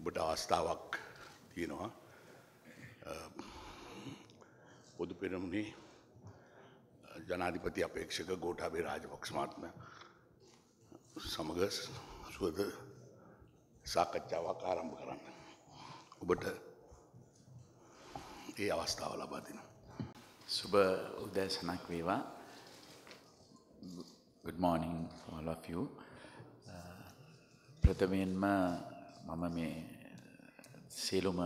ඔබට අවස්ථාවක් තියෙනවා පොදු පෙරමුණේ ජනාධිපති අපේක්ෂක ගෝඨාභය රාජපක්ෂ මහත්මයා සමග සුවද සාකච්ඡාවක් ආරම්භ කරන්න. ඔබට ඒ අවස්ථාව ලබා දෙනවා. සුබ උදෑසනක් වේවා. Good morning all of you. ප්‍රථමයෙන්ම මම මේ සියලුම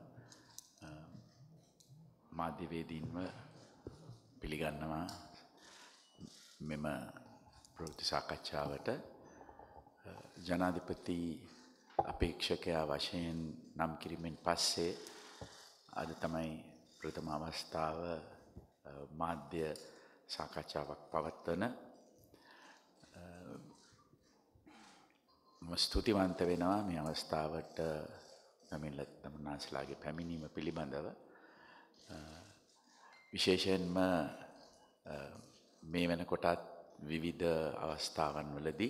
මාධ්‍යවේදීන්ව පිළිගන්නවා මෙම ප්‍රවෘත්ති සාකච්ඡාවට. ජනාධිපති අපේක්ෂකයා වශයෙන් නම් කිරීමෙන් පස්සේ අද තමයි ප්‍රථම අවස්ථාව මාධ්‍ය සාකච්ඡාවක් පවත්වන. මම ස්තුතිවන්ත වෙනවා මේ අවස්ථාවට තමුන්නාන්සලාගේ පැමිණීම පිළිබඳව. විශේෂයෙන්ම මේ වෙනකොටත් විවිධ අවස්ථාවන් වලදී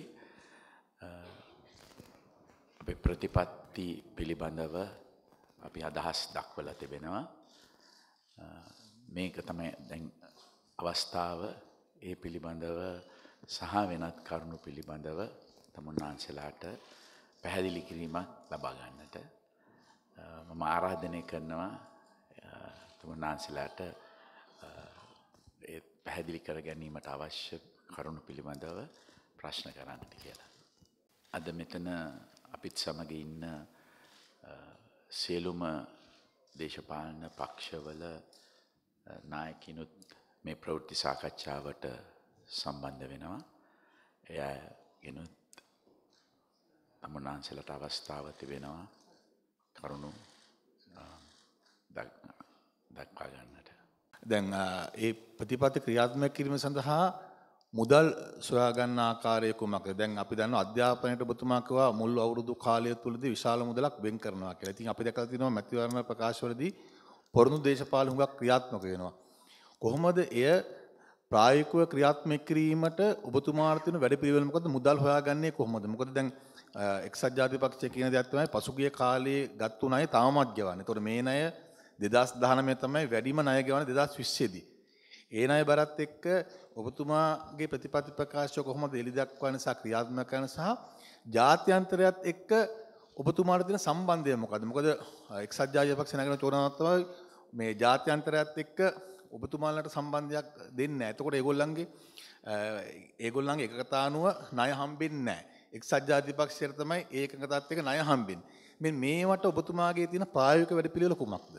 අපේ ප්‍රතිපත්ති පිළිබඳව අපි අදහස් දක්වලා තිබෙනවා. මේක තමයි දැන් අවස්ථාව ඒ පිළිබඳව සහ වෙනත් කරුණු පිළිබඳව තමුන්නාන්සලාට පැහැදිලි කිරීමක් ලබා ගන්නට මම ආරාධනය කරනවා තමුන්නාන්සලාට ඒ පැහැදිලි කර ගැනීමට අවශ්‍ය කරුණු පිළිබඳව ප්‍රශ්න කරන්නට කියලා. අද මෙතන අපිත් සමග ඉන්න සියලුම දේශපාලන පක්ෂවල නායකිනුත් මේ ප්‍රවෘත්ති සාකච්ඡාවට සම්බන්ධ වෙනවා. එයගෙනුත් තමුන්නාන්සලට අවස්ථාව තිබෙනවා කරුණු දක්වා ගන්නට. දැන් ඒ ප්‍රතිපත්ති ක්‍රියාත්මක කිරීම සඳහා මුදල් සොයා ගන්න ආකාරය කුමක්ද? දැන් අපි දන්නවා අධ්‍යාපනයට ඔබතුමා කිව්වා මුල් අවුරුදු කාලය තුලදී විශාල මුදලක් වෙන් කරනවා කියලා. ඉතින් අපි දැකලා තියෙනවා මැතිවරණ ප්‍රකාශවලදී පොරොන්දු දේශපාලන හුඟක් ක්‍රියාත්මක වෙනවා. කොහොමද එය ප්‍රායෝගිකව ක්‍රියාත්මක කිරීමට ඔබතුමාට තියෙන වැඩපිළිවෙල මොකද්ද? මුදල් හොයාගන්නේ කොහොමද? මොකද දැන් එක්සත් ජාතික පක්ෂය කියන දෙයක් තමයි පසුගිය කාලේ ගත්තු ණය තාමත් ගෙවන්නේ. ඒතකොට මේ ණය 2019 තමයි වැඩිම ණය ගෙවන්නේ 2020 දී. ඒ ණය බරත් එක්ක ඔබතුමාගේ ප්‍රතිපත්ති ප්‍රකාශය කොහොමද එලි දක්වන්නේ සහ ක්‍රියාත්මක කරන සහ ජාත්‍යන්තරයත් එක්ක ඔබතුමාට තියෙන සම්බන්ධය මොකද්ද? මොකද එක්සත් ජාතික පක්ෂ නගන චෝදනාවක් තමයි මේ ජාත්‍යන්තරයත් එක්ක ඔබතුමාලට සම්බන්ධයක් දෙන්නේ නැහැ. එතකොට ඒගොල්ලන්ගේ එකකතානුව ණය හම්බෙන්නේ නැහැ. එක්සත් ජාතික පක්ෂයට තමයි ඒ එකකතාවත් එක්ක ණය හම්බෙන්නේ. මේවට ඔබතුමාගේ තියෙන ප්‍රායෝගික වැඩපිළිවෙල කුමක්ද?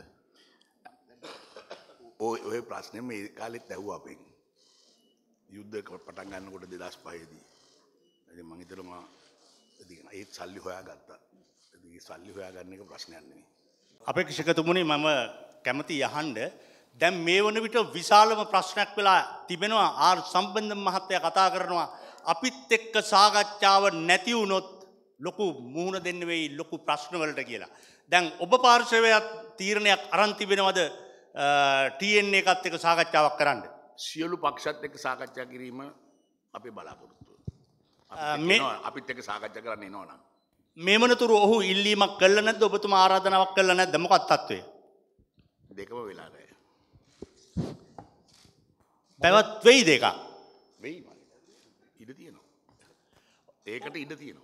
ඔය ප්‍රශ්නේ මේ කාලෙත් ඇහුවා අපෙන්. යුද්ධ පටන් ගන්නකොට 2005 දී. ඉතින් මම හිතනවා ඉතින් ඒත් සල්ලි හොයාගත්තා. ඉතින් ඒ සල්ලි හොයාගන්න එක ප්‍රශ්නයක් නෙමෙයි. අපේක්ෂකතුමුනි මම කැමති යහන්න දැන් මේ වන විට විශාලම ප්‍රශ්නයක් වෙලා තිබෙනවා. ආර් සම්බන්ධ මහත්තයා කතා කරනවා අපිත් එක්ක සාකච්ඡාව නැති වුණොත් ලොකු මුහුණ දෙන්න වෙයි ලොකු ප්‍රශ්න වලට කියලා. දැන් ඔබ පාර්ශවයක් තීරණයක් අරන් තිබෙනවද TN එකත් එක්ක සාකච්ඡාවක් කරන්න? සියලු පක්ෂත් එක්ක සාකච්ඡා කිරීම අපේ බලාපොරොත්තුව. අපිත් එක්ක සාකච්ඡා කරන්න එනවනම්. මේ වනතුරු ඔහු ඉල්ලීමක් කළා නැද්ද? ඔබතුමා ආරාධනාවක් කළා නැද්ද? මොකක්ද තත්ත්වය? දෙකම වෙලා නැහැ. පැවත් වෙයිද එකක්? වෙයි මම. ඉඩ තියෙනවා. ඒකට ඉඩ තියෙනවා.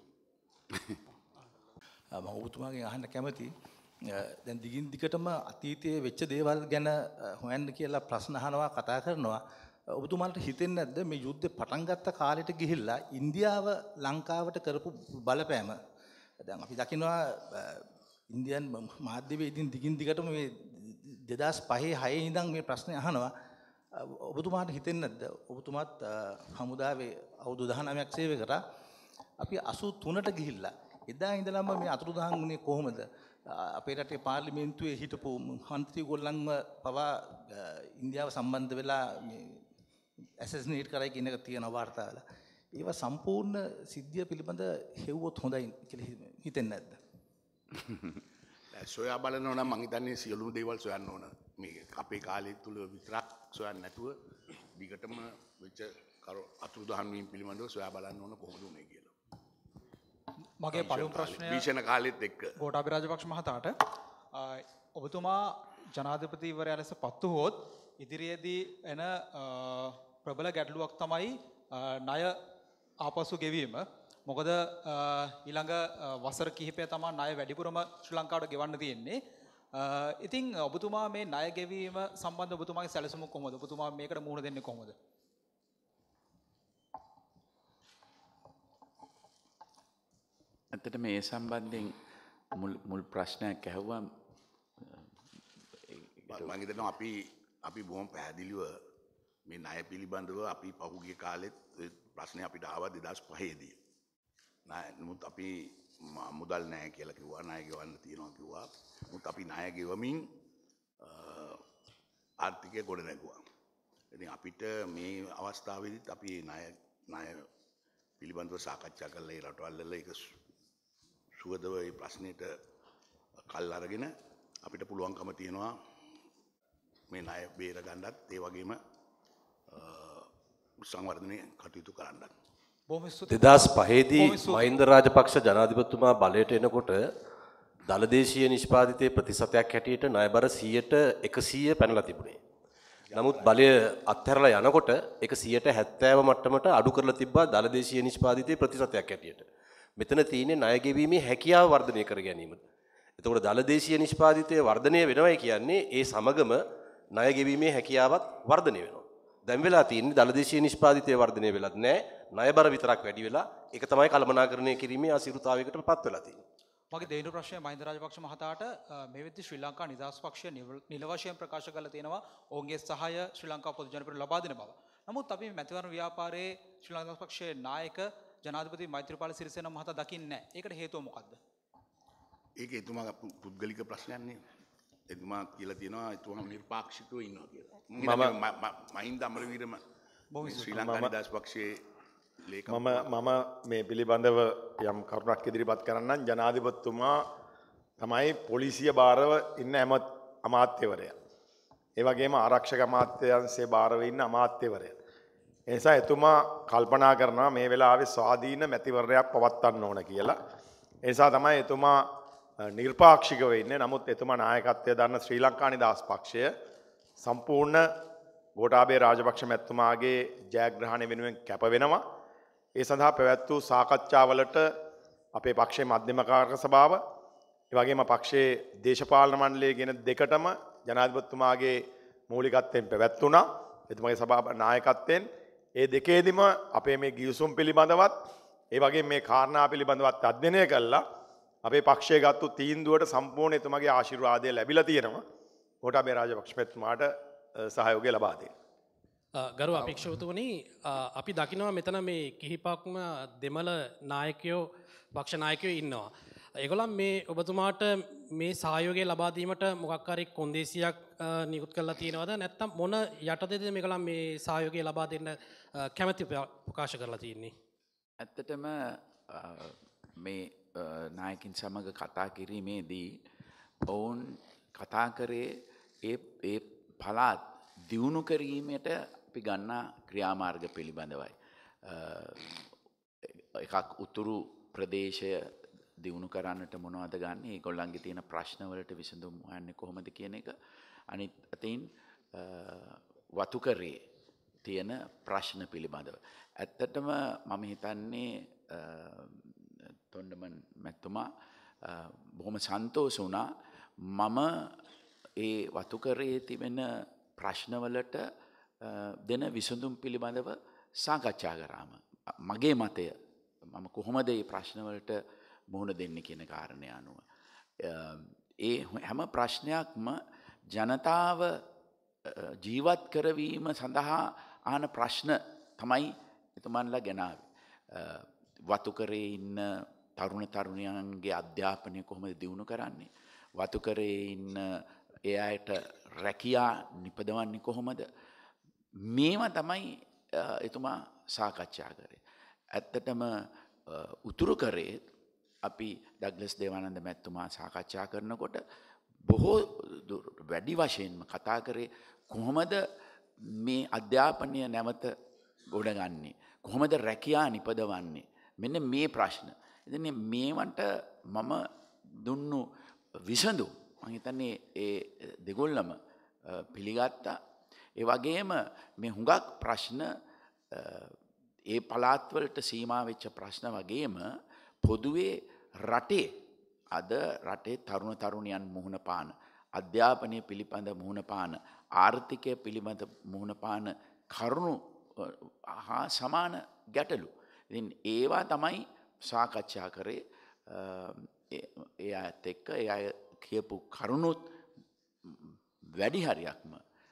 මම ඔබතුමාගෙන් අහන්න කැමතියි. දැන් දිගින් දිගටම අතීතයේ වෙච්ච දේවල් ගැන හොයන්න කියලා ප්‍රශ්න අහනවා කතා කරනවා. ඔබතුමාට හිතෙන්නේ නැද්ද මේ යුද්ධේ පටන් ගත්ත කාලෙට ගිහිල්ලා ඉන්දියාව ලංකාවට කරපු බලපෑම? දැන් අපි දකිනවා ඉන්දියන් මාධ්‍යවේදීන් දිගින් දිගටම මේ 2005 6 ඉඳන් මේ ප්‍රශ්නේ අහනවා. ඔබතුමාට හිතෙන්නේ නැද්ද? ඔබතුමාත් හමුදාවේ අවුරුදු 19ක් සේවය කරා. අපි 83ට ගිහිල්ලා එදා ඉඳලම මේ අතුරුදහන් වුණේ කොහොමද? අපේ රටේ පාර්ලිමේන්තුවේ හිටපු මන්ත්‍රී ගොල්ලන්ව පවා ඉන්දියාව සම්බන්ධ වෙලා ඇසසිනේට් කරයි කියන එක තියෙන වාර්තාවල. ඒවා සම්පූර්ණ සිද්ධිය පිළිබඳ හෙව්වොත් හොඳයි කියලා හිතෙන්නේ නැද්ද? සොයා බලනවා නම් මං හිතන්නේ සියලුම දේවල් සොයන්න ඕන. මේ අපේ කාලය තුල විතරක් සොයන්න නැතුව දිගටම වෙච්ච අතුරුදහන් වීම පිළිබඳව සොයා බලන්න ඕන කොහොමද උනේ කියලා. මගේ පළමු ප්‍රශ්නය භීෂණ කාලෙත් එක්ක ගෝඨාභය රාජපක්ෂ මහතාට ඔබතුමා ජනාධිපතිවරයා ලෙස පත්තු හොත් ඉදිරියේදී එන ප්‍රබල ගැටලුවක් තමයි ණය ආපසු ගෙවීම. මොකද ඊළඟ වසර කිහිපය තමයි ණය වැඩිපුරම ශ්‍රී ලංකාවට ගෙවන්න තියෙන්නේ. ඉතින් ඔබතුමා මේ ණය ගෙවීම සම්බන්ධ ඔබතුමාගේ සැලසුම කොහොමද? ඔබතුමා මේකට මුහුණ දෙන්නේ කොහොමද? ඇත්තට මේ සම්බන්ධයෙන් මුල් ප්‍රශ්නයක් ඇහුවා. මම හිතනවා අපි බොහොම පැහැදිලිව මේ ණය පිළිබඳව අපි පහුගිය කාලෙත් ප්‍රශ්නේ අපිට ආවා 2005 දී. නමුත් අපි මුදල් නැහැ කියලා කිව්වා, ණය ගෙවන්න තියෙනවා කිව්වා. නමුත් අපි ණය ගෙවමින් ආර්ථිකය ගොඩ නැගුවා. ඉතින් අපිට මේ අවස්ථාවේදීත් අපි ණය පිළිබඳව සාකච්ඡා කරලා ඒ රටවල් වල ඒක සුවදව මේ ප්‍රශ්නෙට කල් අරගෙන අපිට පුළුවන්කම තියෙනවා මේ ණය බේර ගන්නත් ඒ වගේම සංවර්ධනය කටයුතු කරන්නත්. 2005 දී මහින්ද රාජපක්ෂ ජනාධිපතිතුමා බලයට එනකොට දළදේශීය නිෂ්පාදිතයේ ප්‍රතිශතයක් හැටියට ණය බර 100% පැනලා තිබුණේ. නමුත් බලය අත්හැරලා යනකොට ඒක 70% මට්ටමට අඩු කරලා තිබ්බා දළදේශීය නිෂ්පාදිතයේ ප්‍රතිශතයක් හැටියට. මෙතන තියෙන්නේ ණය ගෙවීමේ හැකියාව වර්ධනය කර ගැනීම. එතකොට දළදේශීය නිෂ්පාදිතයේ වර්ධනය වෙනවයි කියන්නේ ඒ සමගම ණය ගෙවීමේ හැකියාවත් වර්ධනය වෙනවා. දැන් වෙලා තියෙන්නේ දළදේශීය නිෂ්පාදිතයේ වර්ධනය වෙලත් නැහැ. ණය බර විතරක් වැඩි වෙලා ඒක තමයි කළමනාකරණය කිරීමේ අසිරුතාවයකට පත් වෙලා තියෙන්නේ. මගේ දෙවෙනි ප්‍රශ්නය මහින්ද රාජපක්ෂ මහතාට මේ වෙද්දී ශ්‍රී ලංකා නිදහස් පක්ෂය නිල වශයෙන් ප්‍රකාශ කරලා තියෙනවා ඔවුන්ගේ සහාය ශ්‍රී ලංකා පොදු ජනපදයට ලබා දෙන බව. නමුත් අපි මැතිවරණ ව්‍යාපාරයේ ශ්‍රී ලංකා පක්ෂයේ නායක ජනාධිපති මෛත්‍රීපාල සිරිසේන මහතා දකින්නේ නැහැ. ඒකට හේතුව මොකද්ද? ඒක එතුමා පුද්ගලික ප්‍රශ්නයක් නේ. එතුමා කියලා තියෙනවා එතුමා නිර්පාක්ෂිකව ඉන්නවා කියලා. මහින්ද අමරවීරම ශ්‍රී ලංකා නිදහස් පක්ෂයේ මම මේ පිළිබඳව යම් කරුණක් ඉදිරිපත් කරන්නම්. ජනාධිපතිතුමා තමයි පොලිසිය භාරව ඉන්න හැම අමාත්‍යවරයා. ඒ වගේම ආරක්ෂක අමාත්‍යාංශයේ භාරව ඉන්න අමාත්‍යවරයා. ඒ නිසා එතුමා කල්පනා කරනවා මේ වෙලාවේ ස්වාධීන මැතිවරණයක් පවත්වන්න ඕන කියලා. ඒ නිසා තමයි එතුමා නිර්පාක්ෂිකව ඉන්නේ. නමුත් එතුමා නායකත්වය දරන ශ්‍රී ලංකා නිදහස් පක්ෂය සම්පූර්ණ ගෝඨාභය රාජපක්ෂ මැතිතුමාගේ ජයග්‍රහණය වෙනුවෙන් කැප වෙනවා. ඒ සඳහා පැවැත් වූ සාකච්ඡාවලට අපේ පක්ෂයේ මධ්‍යම කාරක සභාව, ඒ වගේම පක්ෂයේ දේශපාලන මණ්ඩලය කියන දෙකටම ජනාධිපතිතුමාගේ මූලිකත්වයෙන් පැවැත්වුණා. එතුමාගේ සභාව නායකත්වයෙන් ඒ දෙකේදීම අපේ මේ ගිවිසුම් පිළිබඳවත් ඒ වගේ මේ කාරණා පිළිබඳවත් අධ්‍යයනය කළා. අපේ පක්ෂයේ ගත්තු තීන්දුවට සම්පූර්ණ එතුමාගේ ආශිර්වාදය ලැබිලා තියෙනවා. ගෝඨාභය රාජපක්ෂ මැතිතුමාට සහයෝගය ලබා දෙන්න. ගරු අපේක්ෂකතුමනි, අපි දකිනවා මෙතන මේ කිහිපක්ම දෙමළ නායකයෝ පක්ෂ නායකයෝ ඉන්නවා. ඒගොල්ලන් මේ ඔබතුමාට මේ සහයෝගය ලබා දීමට මොකක් හරි කොන්දේසියක් නිකුත් කරලා තියෙනවද? නැත්නම් මොන යටතේද මේගොල්ලන් මේ සහයෝගය ලබා දෙන්න කැමැති ප්‍රකාශ කරලා තියෙන්නේ? ඇත්තටම මේ නායකින් සමග කතා කිරීමේදී ඔවුන් කතා කරේ ඒ පළාත් දියුණු කිරීමට අපි ගන්නා ක්‍රියාමාර්ග පිළිබඳවයි. එකක් උතුරු ප්‍රදේශය දියුණු කරන්නට මොනවද ගන්න, ඒගොල්ලන්ගේ තියෙන ප්‍රශ්නවලට විසඳුම් හොයන්නේ කොහොමද කියන එක. අනිත් අතින් වතුකරේ තියෙන ප්‍රශ්න පිළිබඳව. ඇත්තටම මම හිතන්නේ තොණ්ඩමන් මැතිතුමා බොහොම සන්තෝෂ වුණා. මම ඒ වතුකරේ තිබෙන ප්‍රශ්නවලට දෙන විසඳුම් පිළිබඳව සාකච්ඡා කරාම මගේ මතය මම කොහොමද මේ ප්‍රශ්නවලට මුහුණ දෙන්නේ කියන කාරණය අනුව ඒ හැම ප්‍රශ්නයක්ම ජනතාව ජීවත් කරවීම සඳහා ආන ප්‍රශ්න තමයි එතුමන්ලා ගෙනාවේ. වතුකරේ ඉන්න තරුණ තරුණියන්ගේ අධ්‍යාපනය කොහොමද දියුණු කරන්නේ? වතුකරේ ඉන්න ඒ අයට රැකියා නිපදවන්නේ කොහොමද? මේවා තමයි එතුමා සාකච්ඡා කරේ. ඇත්තටම උතුරු කරේ අපි ඩග්ලස් දේවානන්ද මැතිතුමා සාකච්ඡා කරනකොට බොහෝ වැඩි වශයෙන්ම කතා කරේ කොහොමද මේ අධ්‍යාපනය නැවත ගොඩගන්නේ? කොහොමද රැකියා නිපදවන්නේ? මෙන්න මේ ප්‍රශ්න. ඉතින් මේවට මම දුන්නු විසඳුම් මම හිතන්නේ ඒ දෙගොල්ලම පිළිගත්තා. ඒ වගේම මේ හුඟක් ප්‍රශ්න ඒ පළාත්වලට සීමා වෙච්ච ප්‍රශ්න වගේම පොදුවේ රටේ අද රටේ තරුණ තරුණියන් මුහුණ පාන අධ්‍යාපනය පිළිබඳ මුහුණ පාන ආර්ථිකය පිළිබඳ මුහුණ පාන කරුණු හා සමාන ගැටලු. ඉතින් ඒවා තමයි සාකච්ඡා කරේ. ඒ අයත් එක්ක ඒ අය කියපු කරුණුත් වැඩි හරියක්ම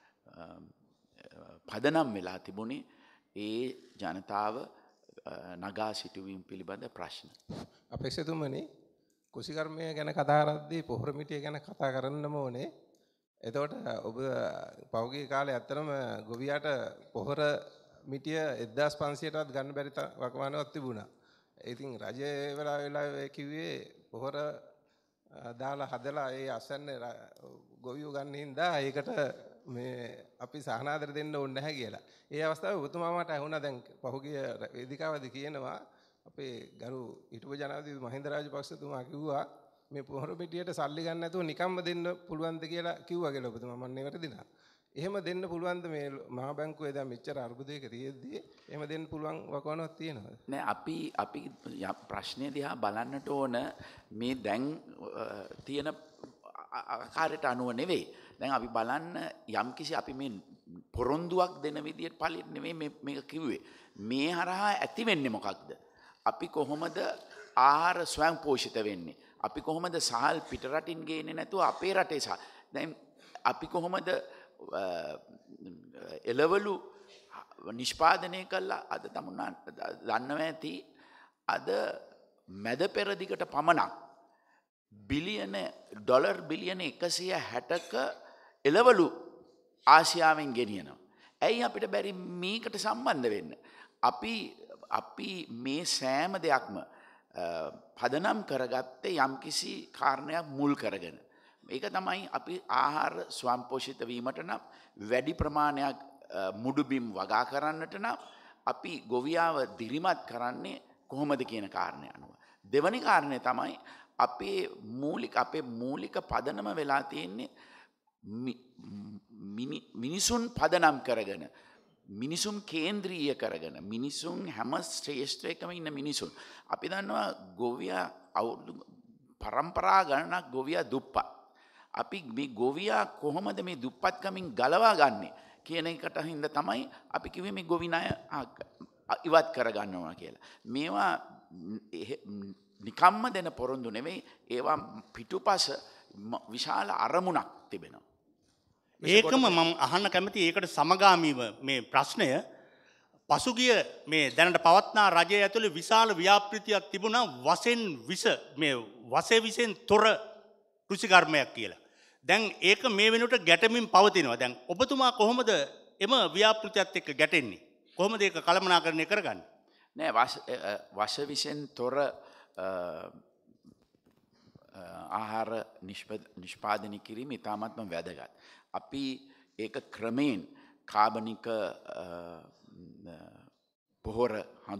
පදනම් වෙලා තිබුණේ ඒ ජනතාව නගා සිටුවීම පිළිබඳ ප්‍රශ්න. අපේක්ෂතුමනි කුසිකර්මය ගැන කතා කරද්දී පොහොර මිටිය ගැන කතා කරන්නම ඕනේ. එතකොට ඔබ පෞගිය කාලේ ඇත්තටම ගොවියාට පොහොර මිටිය 1500ටවත් ගන්න බැරි වකවානුවක් තිබුණා. ඉතින් රජය වෙලාවේ කිව්වේ පොහොර දාලා හදලා ඒ අසන්න ගොවියෝ ගන්න හින්දා ඒකට මේ අපි සහනාදර දෙන්න ඕනේ නැහැ කියලා. ඒ අවස්ථාවේ ඔබතුමා මට ඇහුණා දැන් පහුගිය වේදිකාවේදී කියනවා අපේ ගරු හිටපු ජනාධිපති මහින්ද රාජපක්ෂතුමා කිව්වා මේ පොහොර පිටියට සල්ලි ගන්න නැතුව නිකම්ම දෙන්න පුළුවන්ද කියලා කිව්වා කියලා ඔබතුමා මම නෙවරදින. එහෙම දෙන්න පුළුවන්ද මේ මහා බැංකුවේ දැන් මෙච්චර අර්බුදයක තියෙද්දී එහෙම දෙන්න පුළුවන් වකවානුවක් තියෙනවද? නෑ අපි ප්‍රශ්නේ දිහා බලන්නට ඕන මේ දැන් තියෙන ආකාරයට අනුව නෙවෙයි. දැන් අපි බලන්න යම්කිසි අපි මේ පොරොන්දුවක් දෙන විදියට පළිත් නෙවෙයි මේක කිව්වේ. මේ හරහා ඇති වෙන්නේ මොකක්ද? අපි කොහොමද ආහාර ස්වයං පෝෂිත වෙන්නේ? අපි කොහොමද සහල් පිට රටින් ගේන්නේ නැතුව අපේ රටේ දැන් අපි කොහොමද එළවලු නිෂ්පාදනය කළා අද තමුන්නා දන්නවා ඇති අද මැද පෙරදිගට පමණක් ඩොලර් බිලියන 160ක එළවලු ආසියාවෙන් ගෙනියනවා. ඇයි අපිට බැරි මේකට සම්බන්ධ වෙන්න? අපි මේ සෑම දෙයක්ම පදනම් කරගත්තේ යම්කිසි කාරණයක් මුල් කරගෙන. ඒක තමයි අපි ආහාර ස්වයංපෝෂිත වීමට නම් වැඩි ප්‍රමාණයක් මුඩුබිම් වගා කරන්නට නම් අපි ගොවියාව දිරිමත් කරන්නේ කොහොමද කියන කාරණය අනුව. දෙවැනි කාරණය තමයි අපේ මූලික පදනම වෙලා තියෙන්නේ මිනිසුන් පදනම් කරගෙන මිනිසුන් කේන්ද්‍රීය කරගෙන මිනිසුන් හැම ශ්‍රේෂ්ඨයකම ඉන්න මිනිසුන්. අපි දන්නවා ගොවියා අවුරුදු පරම්පරා ගණනක් ගොවියා දුප්පත්. අපි මේ ගොවියා කොහොමද මේ දුප්පත්කමින් ගලවා ගන්නේ කියන එකට හින්දා තමයි අපි කිව්වේ මේ ගොවි ණය ඉවත් කරගන්න ඕන කියලා. මේවා නිකම්ම දෙන පොරොන්දු නෙවෙයි, ඒවා පිටුපස විශාල අරමුණක් තිබෙනවා. ඒකම මම අහන්න කැමති ඒකට සමගාමීව මේ ප්‍රශ්නය පසුගිය මේ දැනට පවත්නා රජය ඇතුළේ විශාල ව්‍යාපෘතියක් තිබුණා වසේ විසෙන් තොර කෘෂිකර්මයක් කියලා. දැන් ඒක මේ වෙනුවට ගැටමින් පවතිනවා. දැන් ඔබතුමා කොහොමද එම ව්‍යාපෘතියත් එක්ක ගැටෙන්නේ? කොහොමද ඒක කළමනාකරණය කරගන්නේ? නෑ වස විසෙන් තොර ආහාර නිෂ්පාදනය කිරීම ඉතාමත්ම වැදගත්. අපි ඒක ක්‍රමයෙන් කාබනික පොහොර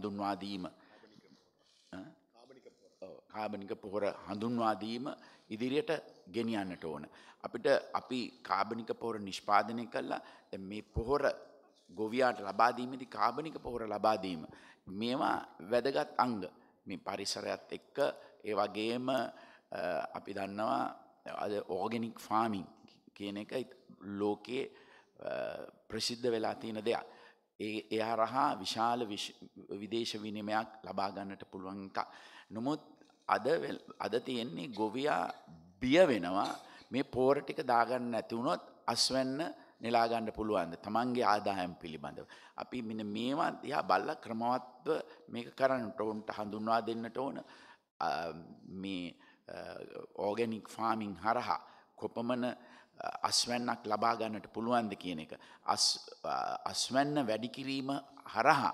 හඳුන්වා දීම ඉදිරියට ගෙනියන්නට ඕන. අපි කාබනික පොහොර නිෂ්පාදනය කළා. මේ පොහොර ගොවියාට ලබා දීමේදී කාබනික පොහොර ලබා දීම මේවා වැදගත් අංග. මේ පරිසරයත් එක්ක ඒ වගේම අපි දන්නවා අද ඕගනික් ෆාමින් කියන එක ලෝකයේ ප්‍රසිද්ධ වෙලා තියෙන දෙයක්. ඒ හරහා විශාල විදේශ විනිමයක් ලබා ගන්නට පුළුවන් එක. නමුත් අද තියෙන්නේ ගොවියා බිය වෙනවා මේ පොහොර ටික දාගන්න නැති වුණොත් අස්වැන්න නෙලා ගන්න පුළුවන්ද තමන්ගේ ආදායම් පිළිබඳව. අපි මෙන්න මේවා දිහා බලලා ක්‍රමවත්ව මේක කරන්නට ඕනට හඳුන්වා දෙන්නට ඕන. මේ ඕගනික් ෆාමින් හරහා කොපමණ අස්වැන්නක් ලබා ගන්නට පුළුවන්ද කියන එක. අස්වැන්න වැඩි කිරීම හරහා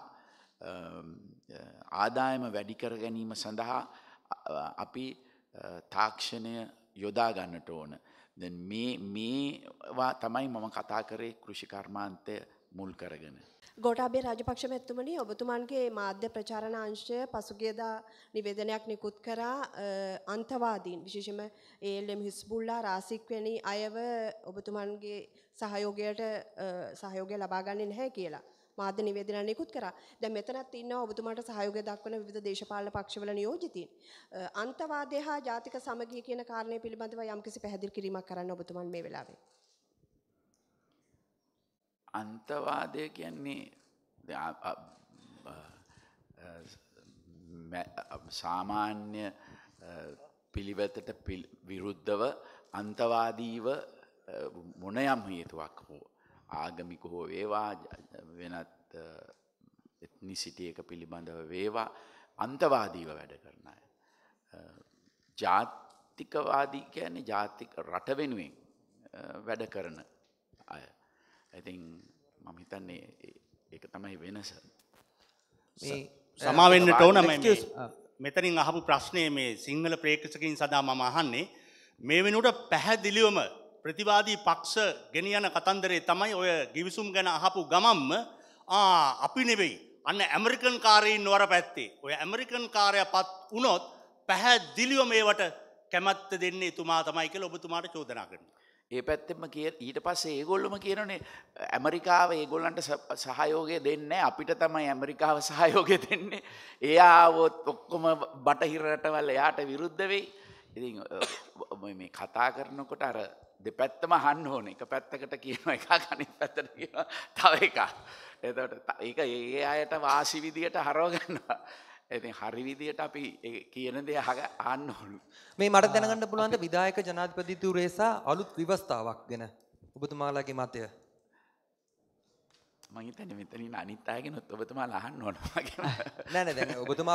ආදායම වැඩි කර ගැනීම සඳහා අපි තාක්ෂණය යොදා ගන්නට ඕන. දැන් මේවා තමයි මම කතා කරේ කෘෂි කර්මාන්තය මුල් කරගෙන. ගෝඨාභය රාජපක්ෂ මැතිතුමනි ඔබතුමන්ගේ මාධ්‍ය ප්‍රචාරණ අංශය පසුගියදා නිවේදනයක් නිකුත් කරා අන්තවාදීන් විශේෂයෙන්ම ALM හිස්බුල්ලා රාසික් වැනි අයව ඔබතුමන්ගේ සහයෝගය ලබා ගන්නේ නැහැ කියලා මාධ්‍ය නිවේදනයක් නිකුත් කරා. දැන් මෙතනත් ඉන්නවා ඔබතුමාට සහයෝගය දක්වන විවිධ දේශපාලන පක්ෂවල නියෝජිතින්. අන්තවාදය හා ජාතික සමගිය කියන කාරණය පිළිබඳව යම්කිසි පැහැදිලි කිරීමක් කරන්න ඔබතුමන් මේ වෙලාවේ. අන්තවාදය කියන්නේ සාමාන්‍ය පිළිවෙතට විරුද්ධව අන්තවාදීව මොනයම් හේතුවක් හෝ ආගමික හෝ වේවා වෙනත් එත්නිසිටි එක පිළිබඳව වේවා අන්තවාදීව වැඩ කරන අය. ජාතිකවාදී කියන්නේ ජාතික රට වෙනුවෙන් වැඩ කරන අය. ඉතින් මම හිතන්නේ ඒක තමයි වෙනස. සමාවෙන්නට ඕන මෙතනින් අහපු ප්‍රශ්නය මේ සිංහල ප්‍රේක්ෂකයින් සදා මම අහන්නේ මේ වෙනුවට පැහැදිලිවම ප්‍රතිවාදී පක්ෂ ගෙනියන කතන්දරේ තමයි ඔය ගිවිසුම් ගැන අහපු ගමම්ම අපි නෙවෙයි අන්න ඇමරිකන් කාරයින් වර පැත්තේ ඔය ඇමරිකන් කාරයපත් වුණොත් පැහැදිලිවම ඒවට කැමැත්ත දෙන්නේ එතුමා තමයි කියලා ඔබතුමාට චෝදනා කරනවා. ඒ පැත්තෙම ඊට පස්සේ ඒගොල්ලොම කියනනේ ඇමරිකාව ඒගොල්ලන්ට සහයෝගය දෙන්නේ අපිට තමයි ඇමරිකාව සහයෝගය දෙන්නේ. එයා આવොත් ඔක්කොම බටහිර රටවල් එයාට විරුද්ධ වෙයි. ඉතින් මේ කතා කරනකොට අර දෙපැත්තම අහන්න ඕනේ. එක පැත්තකට කියනවා එකක් අනිත් පැත්තට කියනවා තව එකක්. එතකොට ඒක ඒ අයට වාසි විදියට හරව ගන්නවා. ඉතින් හරි විදියට අපි කියන දේ අහන්න ඕනේ. මේ මට දැනගන්න පුළුවන්ද විධායක ජනාධිපතිතුරේ සහ අලුත් ව්‍යවස්ථාවක් ගැන ඔබතුමාලාගේ මතය? මම හිතන්නේ මෙතනින් අනිත් අයගෙන් ඔබතුමාලා අහන්න ඕන වගේ. නෑ නෑ දැන් ඔබතුමා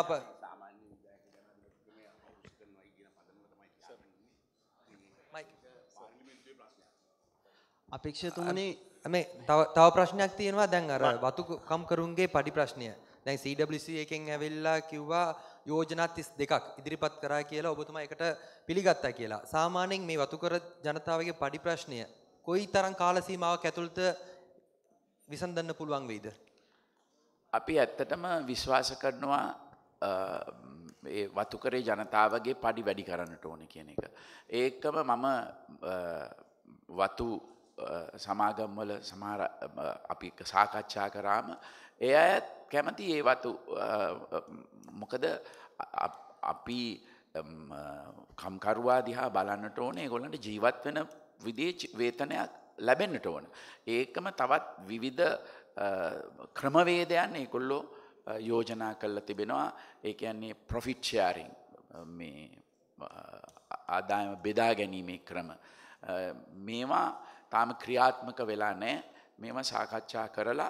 අපේක්ෂතුමනි මේ තව ප්‍රශ්නයක් තියෙනවා දැන් අර වතුකම්කරුන්ගේ පඩි ප්‍රශ්නය. දැන් CWC එකෙන් ඇවිල්ලා කිව්වා යෝජනා 32ක් ඉදිරිපත් කරා කියලා ඔබතුමා ඒකට පිළිගත්තා කියලා. සාමාන්‍යයෙන් මේ වතුකර ජනතාවගේ පඩි ප්‍රශ්නය කොයි තරම් කාල සීමාවක් ඇතුළත විසඳන්න පුළුවන් වෙයිද? අපි ඇත්තටම විශ්වාස කරනවා ඒ වතුකරේ ජනතාවගේ පඩි වැඩි කරන්නට ඕනේ කියන එක. ඒකම මම වතු සමාගම්වල සමහර අපි සාකච්ඡා කරාම ඒ අයත් කැමති ඒ වතු මොකද අපි කම්කරුවා දිහා බලන්නට ඕනේ ඒගොල්ලන්ට ජීවත් වෙන විදිහේ වේතනයක් ලැබෙන්නට ඕන. ඒකම තවත් විවිධ ක්‍රමවේදයන් ඒගොල්ලෝ යෝජනා කරලා තිබෙනවා. ඒ කියන්නේ ප්‍රොෆිට් ෂෙයාරින් මේ ආදායම බෙදා ගැනීමේ ක්‍රම. මේවා තාම ක්‍රියාත්මක වෙලා නැහැ. මේවා සාකච්ඡා කරලා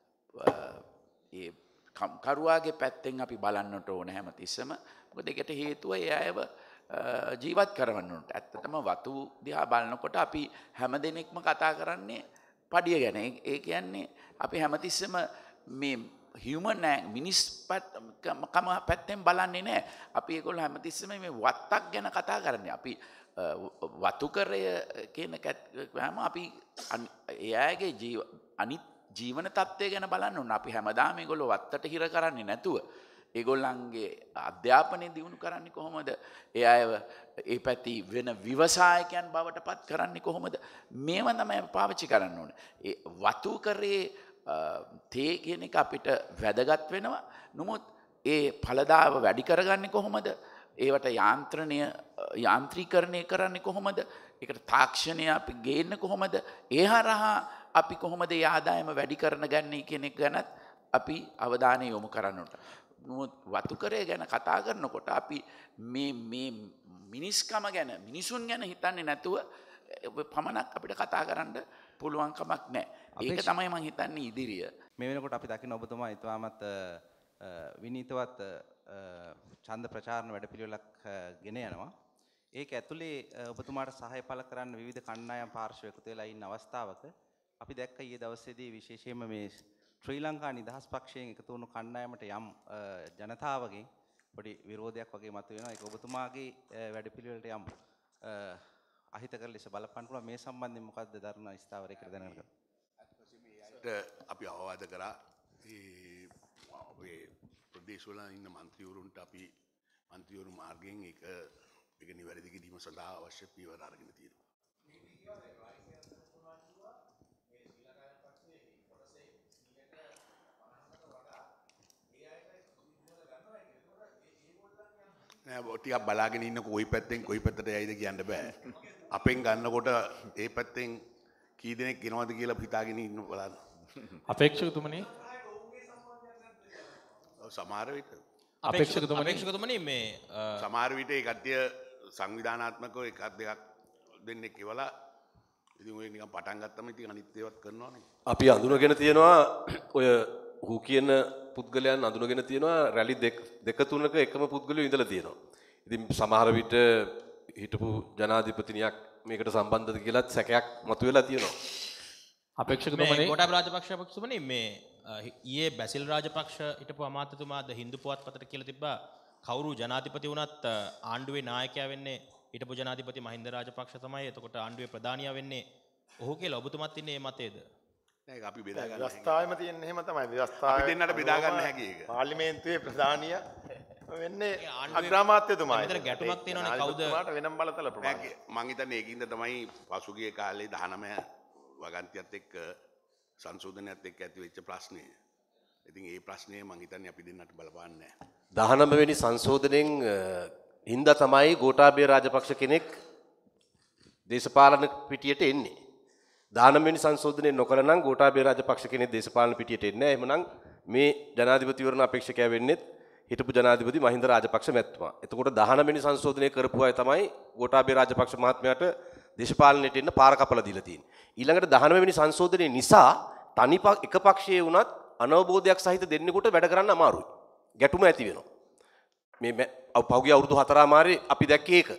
ඒ කරුවාගේ පැත්තෙන් අපි බලන්නට ඕන හැමතිස්සම. මොකද ඒකට හේතුව ඒ අයව ජීවත් කරවන්න ඕනට. ඇත්තටම වතු දිහා බලනකොට අපි හැමදෙනෙක්ම කතා කරන්නේ පඩිය ගැන. ඒ කියන්නේ අපි හැමතිස්සම මේ හියුමන් මිනිස් කම පැත්තෙන් බලන්නේ නැහැ. අපි ඒගොල්ලෝ හැමතිස්සම මේ වත්තක් ගැන කතා කරන්නේ. අපි වතුකරය කියන හැම අපි එයාගේ අනිත් ජීවන තත්ත්වය ගැන බලන්න ඕන. අපි හැමදාම ඒගොල්ලෝ වත්තට හිර කරන්නේ නැතුව ඒගොල්ලන්ගේ අධ්‍යාපනය දියුණු කරන්නේ කොහොමද? ඒ අයව ඒ පැති වෙන ව්‍යවසායකයන් බවට පත් කරන්නේ කොහොමද? මේවා තමයි පාවිච්චි කරන්න ඕනේ. ඒ වතුකරේ තේ කියන එක අපිට වැදගත් වෙනවා. නමුත් ඒ ඵලදාව වැඩි කරගන්නේ කොහොමද? ඒවට යාන්ත්‍රීකරණය කරන්නේ කොහොමද? ඒකට තාක්ෂණය අපි ගේන්නේ කොහොමද? ඒ හරහා අපි කොහොමද ඒ ආදායම වැඩි කරන ගන්නේ කියන එක ගැනත් අපි අවධානය යොමු කරන්න ඕන. නමුත් වතුකරය ගැන කතා කරනකොට අපි මේ මිනිස්කම ගැන මිනිසුන් ගැන හිතන්නේ නැතුව පමණක් අපිට කතා කරන්න පුළුවන් කමක් නැහැ. ඒක තමයි මම හිතන්නේ ඉදිරිය. මේ වෙනකොට අපි දකින්න ඔබතුමා ඊටමත් විනීතවත් ඡන්ද ප්‍රචාරණ වැඩපිළිවෙලක් ගෙන යනවා. ඒක ඇතුලේ ඔබතුමාට සහාය පළ කරන්න විවිධ කණ්ඩායම් පාර්ශ්ව එකතු වෙලා ඉන්න අවස්ථාවක අපි දැක්ක ඊයේ දවසේදී විශේෂයෙන්ම මේ ශ්‍රී ලංකා නිදහස් පක්ෂයෙන් එකතු වුණු කණ්ඩායමට යම් ජනතාවගෙන් පොඩි විරෝධයක් වගේ මතුවෙනවා. ඒක ඔබතුමාගේ වැඩපිළිවෙලට යම් අහිතකර ලෙස බලපන්න පුළුවන්. මේ සම්බන්ධයෙන් මොකද්ද දරුණා ස්ථාවරය කියලා දැනගන්න. මන්ත්‍රීවරයාට අපි අවවාද කරා අපේ ප්‍රදේශවල ඉන්න මන්ත්‍රීවරුන්ට අපි මන්ත්‍රීවරු මාර්ගයෙන් ඒක නිවැරදි කිරීම සඳහා අවශ්‍ය පියවර අරගෙන තියෙනවා. ටිකක් බලාගෙන ඉන්න කොයි පැත්තෙන් කොයි පැත්තට යයිද කියන්න බෑ. අපෙන් ගන්නකොට ඒ පැත්තෙන් කී දෙනෙක් එනවද කියලා හිතාගෙන ඉන්න බලන්න. අපේක්ෂකතුමනි සමහර විට අපේක්ෂකතුමනි මේ සමහර විට ඒ කට්ටිය සංවිධානාත්මකව එකක් දෙකක් දෙන්නෙක් කියලා ඉතින් ඔය නිකන් පටන් ගත්තම ඉතින් අනිත් ඒවාත් කරනවානේ. අපි අඳුනගෙන තියෙනවා ඔය හූ කියන පුද්ගලයන් අඳුනගෙන තියෙනවා රැලි දෙක තුනක එකම පුද්ගලයෝ ඉඳලා තියෙනවා. ඉතින් සමහර විට හිටපු ජනාධිපතිනියක් මේකට සම්බන්ධද කියලාත් සැකයක් මතුවෙලා තියෙනවා. අපේක්ෂකතුමනි ගෝඨාභය රාජපක්ෂ අපේක්ෂකතුමනි මේ ඊයේ බැසිල් රාජපක්ෂ හිටපු අමාත්‍යතුමා ද හින්දු පුවත්පතට කියලා තිබ්බා කවුරු ජනාධිපති වුණත් ආණ්ඩුවේ නායකයා වෙන්නේ හිටපු ජනාධිපති මහින්ද රාජපක්ෂ තමයි. එතකොට ආණ්ඩුවේ ප්‍රධානියා වෙන්නේ ඔහු කියලා ඔබතුමත් ඉන්නේ මේ මතයේද? නෑ අපි බෙදා ගන්න. ව්‍යවස්ථාවෙම තියෙන එහෙම තමයි. ව්‍යවස්ථාවේ අපි දෙන්නට බෙදා ගන්න හැකි ඒක. පාර්ලිමේන්තුවේ ප්‍රධානියා වෙන්නේ අග්‍රාමාත්‍යතුමායි. මෙතන ගැටුමක් තියෙනවනේ කවුද? වෙනම් බලතල ප්‍රමාණය. මං හිතන්නේ ඒකින්ද තමයි පසුගිය කාලේ 19 වගන්තියත් එක්ක සංශෝධනයත් එක්ක ඇති වෙච්ච ප්‍රශ්නය. ඉතින් ඒ ප්‍රශ්නේ මං හිතන්නේ අපි දෙන්නට බලපාන්නේ නැහැ. 19 වෙනි සංශෝධනයෙන් හින්දා තමයි ගෝඨාභය රාජපක්ෂ කෙනෙක් දේශපාලන පිටියට එන්නේ. 19 වෙනි සංශෝධනය නොකළ නම් ගෝඨාභය රාජපක්ෂ කෙනෙක් දේශපාලන පිටියට එන්නේ නැහැ. එහෙමනම් මේ ජනාධිපතිවරණ අපේක්ෂකයා වෙන්නේ හිටපු ජනාධිපති මහින්ද රාජපක්ෂ මැතිතුමා. එතකොට 19 වෙනි සංශෝධනය කරපු අය තමයි ගෝඨාභය රාජපක්ෂ මහත්මයාට දේශපාලනයට එන්න පාර කපලා දීලා තියෙන්නේ. ඊළඟට 19 වෙනි සංශෝධනය නිසා එක පක්ෂයේ වුණත් අනවබෝධයක් සහිත දෙන්නෙකුට වැඩ කරන්න අමාරුයි. ගැටුම ඇති වෙනවා. මේ පහුගිය අවුරුදු 4මාරේ අපි දැක්කේ ඒක.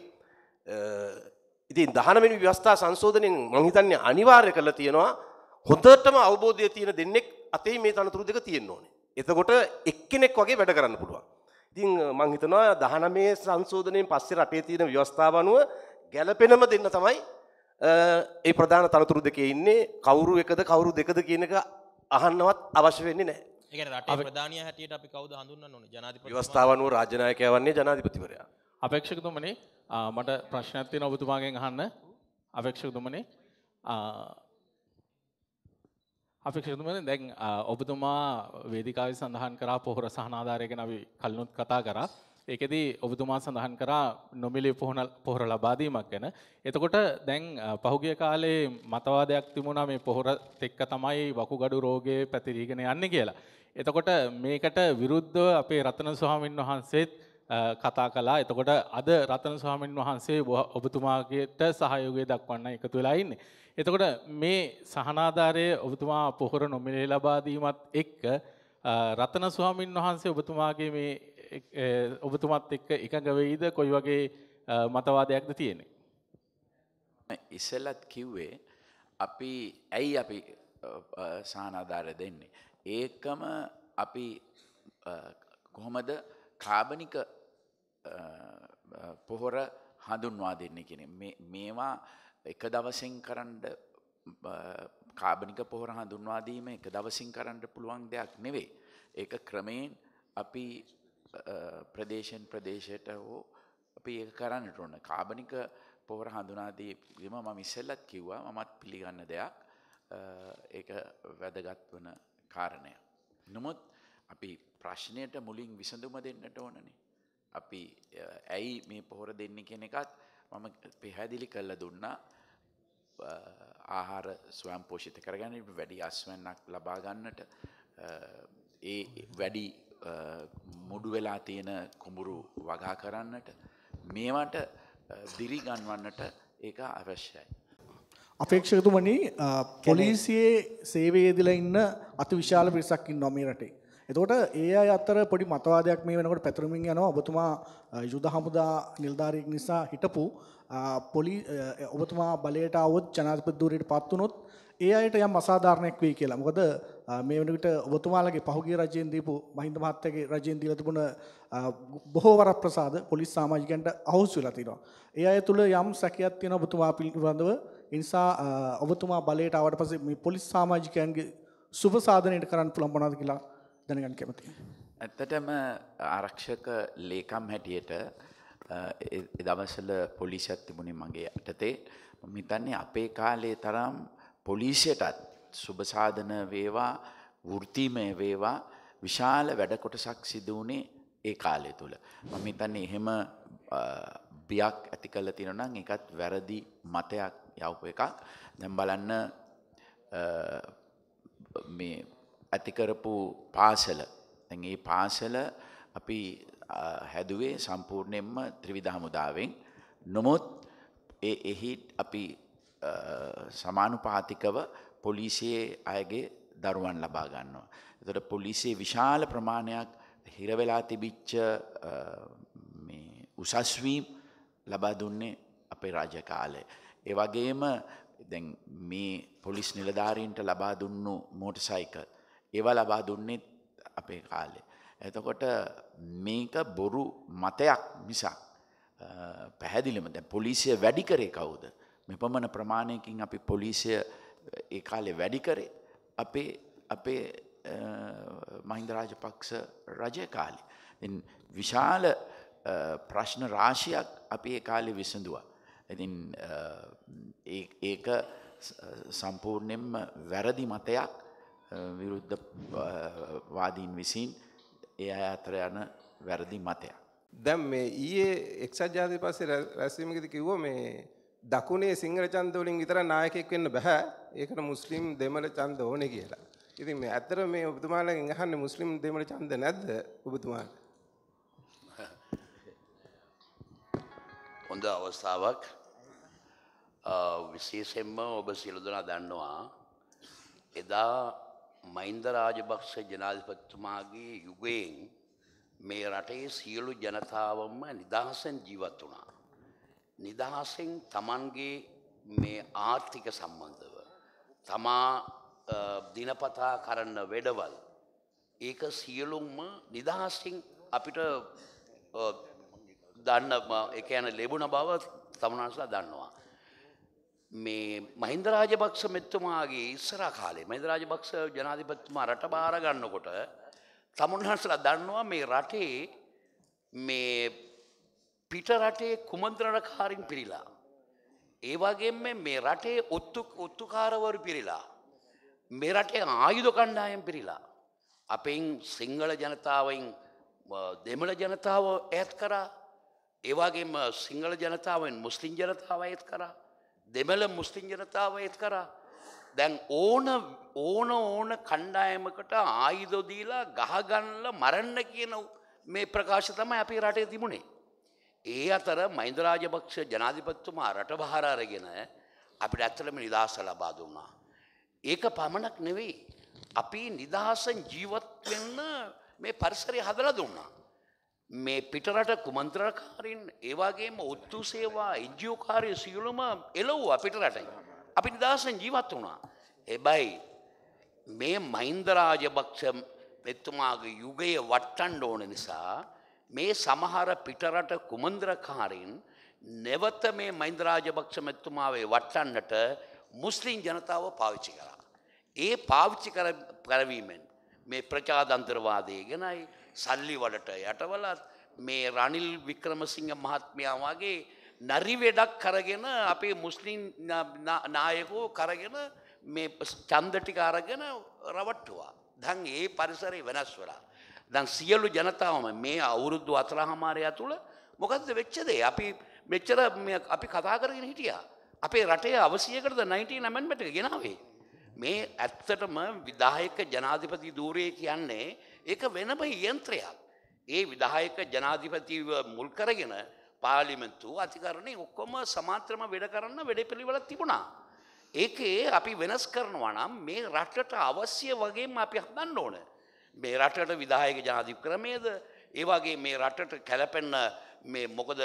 ඉතින් 19 වෙනි ව්‍යවස්ථා සංශෝධනයෙන් මම හිතන්නේ අනිවාර්ය කරලා තියෙනවා හොඳටම අවබෝධය තියෙන දෙන්නෙක් අතේ මේ තනතුරු දෙක තියෙන්න ඕනේ. එතකොට එක්කෙනෙක් වගේ වැඩ කරන්න පුළුවන්. ඉතින් මම හිතනවා 19 සංශෝධනයෙන් පස්සේ රටේ තියෙන ව්‍යවස්ථාව අනුව ගැළපෙනම දෙන්න තමයි ඒ ප්‍රධාන තනතුරු දෙකේ ඉන්නේ. කවුරු එකද කවුරු දෙකද කියන එක අහන්නවත් අවශ්‍ය වෙන්නේ නැහැ. ඒ කියන්නේ රටේ ප්‍රධානියා හැටියට අපි කවුද හඳුන්වන්න ඕනේ? ජනාධිපති. ව්‍යවස්ථාව අනුව රාජ්‍ය නායකයා වන්නේ ජනාධිපතිවරයා. අපේක්ෂකතුමනි මට ප්‍රශ්නයක් තියෙනවා ඔබතුමාගෙන් අහන්න. අපේක්ෂකතුමනි අපේක්ෂකතුමනි දැන් ඔබතුමා වේදිකාවේ සඳහන් කරා පොහොර සහනාධාරය ගැන අපි කලිනුත් කතා කරා. ඒකෙදී ඔබතුමා සඳහන් කරා නොමිලේ පොහොර ලබා දීමක් ගැන. එතකොට දැන් පහුගිය කාලේ මතවාදයක් තිබුණා මේ පොහොරත් එක්ක තමයි වකුගඩු රෝගේ පැතිරීගෙන යන්නේ කියලා. එතකොට මේකට විරුද්ධව අපේ රතන ස්වාමීන් වහන්සේත් කතා කළා. එතකොට අද රතන ස්වාමීන් වහන්සේ ඔබතුමාගේට සහයෝගය දක්වන්න එකතු වෙලා ඉන්නේ. එතකොට මේ සහනාධාරය ඔබතුමා පොහොර නොමිලේ ලබා දීමත් එක්ක රතන ස්වාමීන් වහන්සේ ඔබතුමාගේ මේ ඔබතුමත් එක්ක එකඟ වෙයිද? කොයි වගේ මතවාදයක්ද තියෙන්නේ? ඉස්සෙල්ලත් කිව්වේ අපි ඇයි අපි සහනාධාරය දෙන්නේ? ඒකම අපි කොහොමද කාබනික පොහොර හඳුන්වා දෙන්නේ කියන මේවා එක දවසින් කරන්න කාබනික පොහොර හඳුන්වා දීම එක දවසින් කරන්න පුළුවන් දෙයක් නෙවෙයි. ඒක ක්‍රමයෙන් අපි ප්‍රදේශයෙන් ප්‍රදේශයට හෝ අපි ඒක කරන්නට ඕන. කාබනික පොහොර හඳුනා දීම මම ඉස්සෙල්ලත් කිව්වා, මමත් පිළිගන්න දෙයක්. ඒක වැදගත් වන කාරණයක්. නමුත් අපි ප්‍රශ්නයට මුලින් විසඳුම දෙන්නට ඕනනේ. අපි ඇයි මේ පොහොර දෙන්නේ කියන එකත් මම පැහැදිලි කරලා දුන්නා. ආහාර ස්වයං පෝෂිත කරගන්න, වැඩි අස්වැන්නක් ලබා ගන්නට, ඒ වැඩි මුඩු වෙලා තියෙන කුඹුරු වගා කරන්නට, මේවට දිරි ගන්වන්නට ඒක අවශ්‍යයි. අපේක්ෂකතුමනි, පොලිසියේ සේවයේදීලා ඉන්න අති විශාල පිරිසක් ඉන්නවා මේ රටේ. එතකොට ඒ අය අතර පොඩි මතවාදයක් මේ වෙනකොට පැතුරුමින් යනවා. ඔබතුමා යුද හමුදා නිලධාරියෙක් නිසා හිටපු ඔබතුමා බලයට આવොත් ජනාධිපති ධූරයට පත් වුණොත් ඒ අයට යම් අසාධාරණයක් වෙයි කියලා. මොකද මේ වෙන විට ඔබතුමාලගේ පහුගිය රජයෙන් දීපු මහින්ද මහත්තයාගේ රජයෙන් දීලා තිබුණ බොහෝ වරප්‍රසාද පොලිස් සමාජිකයන්ට අහෝසු වෙලා තියෙනවා. ඒ අය තුල යම් සැකයක් තියෙනවා ඔබතුමා පිළිබඳව. ඒ නිසා ඔබතුමා බලයට ආවට පස්සේ මේ පොලිස් සමාජිකයන්ගේ සුබ සාධනයට කරන්න පුළුවන් මොනවද කියලා දැනගන්න කැමතියි. ඇත්තටම ආරක්ෂක ලේකම් හැටියට දවසල පොලිසියක් තිබුණේ මගේ යටතේ. මම හිතන්නේ අපේ කාලේ තරම් පොලිසියටත් සුබ සාධන වේවා වෘත්තීමය වේවා විශාල වැඩ කොටසක් සිදු වුණේ ඒ කාලය තුල. මම හිතන්නේ එහෙම බියක් ඇති කළ තියෙනවා නම් ඒකත් වැරදි මතයක් යවපු එකක්. දැන් බලන්න මේ ඇති කරපු පාසල. දැන් මේ පාසල අපි හැදුවේ සම්පූර්ණයෙන්ම ත්‍රිවිධ හමුදාවෙන්. නමුත් එහි අපි සමානුපාතිකව පොලිසියේ අයගේ දරුවන් ලබා ගන්නවා. එතකොට පොලිසියේ විශාල ප්‍රමාණයක් හිර වෙලා තිබිච්ච මේ උසස් වීම් ලබා දුන්නේ අපේ රාජ්‍ය කාලේ. ඒ වගේම දැන් මේ පොලිස් නිලධාරීන්ට ලබා දුන්නු මෝටර් සයිකල් ඒවා ලබා දුන්නේ අපේ කාලේ. එතකොට මේක බොරු මතයක් මිසක් පැහැදිලිම දැන් පොලිසිය වැඩි කරේ කවුද? මෙපමණ ප්‍රමාණයකින් අපි පොලිසිය ඒ කාලේ වැඩි කරේ අපේ මහින්ද රාජපක්ෂ රජය කාලේ. ඉතින් විශාල ප්‍රශ්න රාශියක් අපි ඒ කාලේ විසඳුවා. ඉතින් ඒක සම්පූර්ණයෙන්ම වැරදි මතයක් විරුද්ධ වාදීන් විසින් ඒ අය අතර යන වැරදි මතයක්. දැන් මේ ඊයේ එක්සත් ජාතික පස්සේ රැස්වීමකදී කිව්වා මේ දකුණේ සිංහල ඡන්ද වලින් විතර නායකයෙක් වෙන්න බෑ. ඒකට මුස්ලිම් දෙමළ ඡන්ද ඕනේ කියලා. ඉතින් මේ ඇත්තට මේ ඔබතුමාලගෙන් අහන්නේ මුස්ලිම් දෙමළ ඡන්ද නැද්ද ඔබතුමාට? හොඳ අවස්ථාවක්. විශේෂයෙන්ම ඔබ සියලු දෙනා දන්නවා එදා මහින්ද රාජපක්ෂ ජනාධිපතිතුමාගේ යුගයෙන් මේ රටේ සියලු ජනතාවම නිදහසෙන් ජීවත් වුණා. නිදහසෙන් Tamanගේ මේ ආර්ථික සම්බන්ධව තමා දිනපතා කරන වැඩවල් ඒක සියලුම නිදහසින් අපිට දන්න ඒ කියන්නේ ලැබුණ බව තමුන්වන්සලා දන්නවා. මේ මහින්ද රාජපක්ෂ මෙතුමාගේ ඉස්සරහ කාලේ මහින්ද රාජපක්ෂ ජනාධිපතිතුමා රට බාර ගන්නකොට තමුන්වන්සලා දන්නවා මේ රටේ මේ පිට රටේ කුමන්ත්‍රණකාරින් පිරීලා. ඒ වගේම මේ රටේ ඔත්තුකාරවරු පිරීලා. මේ රටේ ආයුධ කණ්ඩායම් පිරීලා. අපෙන් සිංහල ජනතාවෙන් දෙමළ ජනතාව ඈත් කරා. ඒ වගේම සිංහල ජනතාවෙන් මුස්ලිම් ජනතාව ඈත් කරා. දෙමළ මුස්ලිම් ජනතාව ඈත් කරා. දැන් ඕන කණ්ඩායමකට ආයුධ දීලා ගහගන්නලා මරන්න කියන මේ ප්‍රකාශ තමයි අපේ රටේ තිබුණේ. ඒ අතර මහින්ද රාජපක්ෂ ජනාධිපතිතුමා රට බහර අරගෙන අපිට ඇත්තටම නිදහස ලබා දුන්නා. ඒක පමණක් නෙවෙයි. අපි නිදහසෙන් ජීවත් වෙන්න මේ පරිසරය හදලා දුන්නා. මේ පිටරට කුමන්ත්‍රණකාරීන් ඒ වගේම ඔත්තු සේවා NGO කාර්ය සියලුම එළවුවා පිටරටෙන්. අපි නිදහසෙන් ජීවත් වුණා. හැබැයි මේ මහින්ද රාජපක්ෂ මෙතුමාගේ යුගය වටන්න ඕන නිසා මේ සමහර පිටරට කුමන්ත්‍රණකාරීන් නැවත මේ මහින්ද රාජපක්ෂ මෙතුමාවේ වටන්නට මුස්ලිම් ජනතාව පාවිච්චි කරා. ඒ පාවිච්චි කරවීමෙන් මේ ප්‍රජාතන්ත්‍රවාදයේ ගැනයි සල්ලි වලට යටවලත් මේ රනිල් වික්‍රමසිංහ මහත්මයා වගේ නරි වැඩක් කරගෙන අපේ මුස්ලිම් නායකෝ කරගෙන මේ ඡන්ද ටික අරගෙන රවට්ටුවා. දැන් ඒ පරිසරය වෙනස් වෙලා. දැන් සියලු ජනතාවම මේ අවුරුදු 4.5 ඇතුළ මොකද්ද වෙච්ච දේ? අපි මෙච්චර අපි කතා කරගෙන හිටියා. අපේ රටේ අවසියකටද 19 amendment එක ගෙනාවේ. මේ ඇත්තටම විධායක ජනාධිපති ධූරය කියන්නේ ඒක වෙනම යන්ත්‍රයක්. ඒ විධායක ජනාධිපතිව මුල් කරගෙන පාර්ලිමේන්තුව අධිකරණේ ඔක්කොම සමාන්තරම වැඩ කරන්න වැඩපිළිවෙලක් තිබුණා. ඒකේ අපි වෙනස් කරනවා නම් මේ රටට අවශ්‍ය වගේම අපි හදන්න ඕන. මේ රටට විධායක ජනාධිපති ක්‍රමයේද ඒ වගේ මේ රටට කැළපෙන මේ මොකද